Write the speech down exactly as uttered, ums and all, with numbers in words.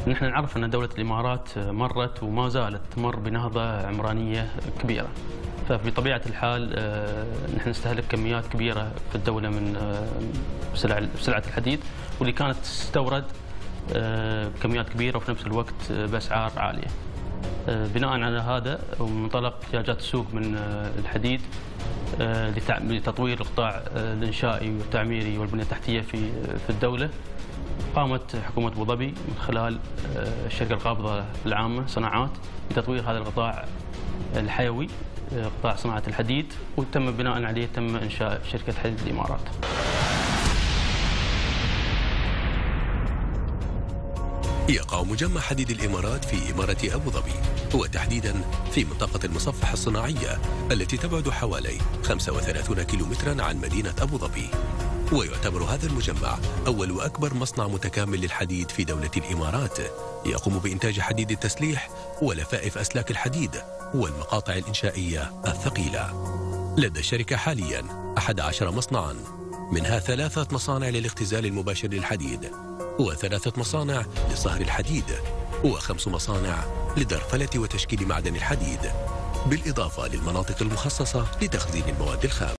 نحن نعرف أن دولة الإمارات مرت وما زالت تمر بنهضة عمرانية كبيرة، فبطبيعة الحال نحن نستهلك كميات كبيرة في الدولة من سلع سلعة الحديد، واللي كانت تستورد بكميات كبيرة وفي نفس الوقت بأسعار عالية. بناء على هذا ومنطلق احتياجات السوق من الحديد لتطوير القطاع الإنشائي والتعميري والبنية التحتية في في الدولة، قامت حكومة أبو ظبي من خلال الشركة القابضة العامة صناعات بتطوير هذا القطاع الحيوي، قطاع صناعة الحديد، وتم بناء عليه تم إنشاء شركة حديد الإمارات. يقع مجمع حديد الإمارات في إمارة أبو ظبي، وتحديدا في منطقة المصفح الصناعية التي تبعد حوالي خمسة وثلاثين كيلومترا عن مدينة أبو ظبي. ويعتبر هذا المجمع أول وأكبر مصنع متكامل للحديد في دولة الإمارات، يقوم بإنتاج حديد التسليح ولفائف أسلاك الحديد والمقاطع الإنشائية الثقيلة. لدى الشركة حاليا أحد عشر مصنعا، منها ثلاثة مصانع للاختزال المباشر للحديد، وثلاثة مصانع لصهر الحديد، وخمس مصانع لدرفلة وتشكيل معدن الحديد، بالإضافة للمناطق المخصصة لتخزين المواد الخام.